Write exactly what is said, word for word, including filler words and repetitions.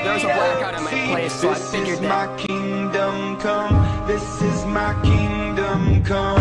there was a blackout in my place, so I figured that. This is my kingdom come. This is my kingdom come.